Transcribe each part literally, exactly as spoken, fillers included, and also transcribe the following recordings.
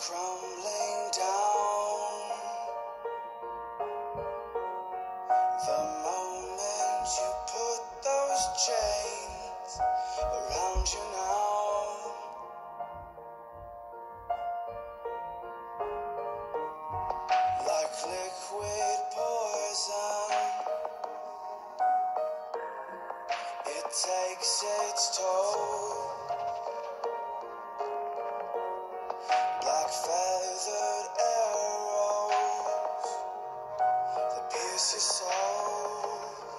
crumbling down. The moment you put those chains around you now, like liquid poison, it takes its toll. Black feathered arrows that pierce your soul.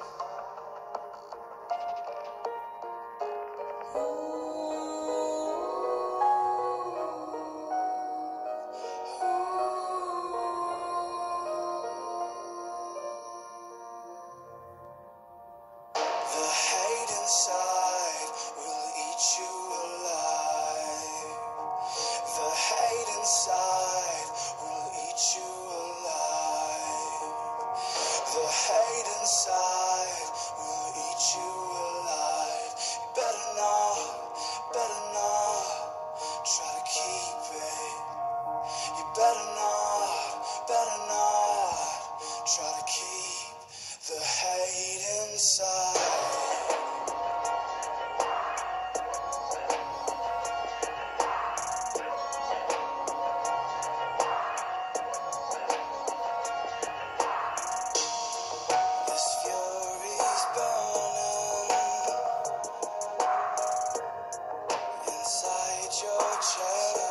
The hate inside will eat you alive. The hate inside will eat you alive. The hate inside will eat you alive. You better not, better not try to keep it. You better not, better not try to keep the hate inside. This fury's burning inside your chest.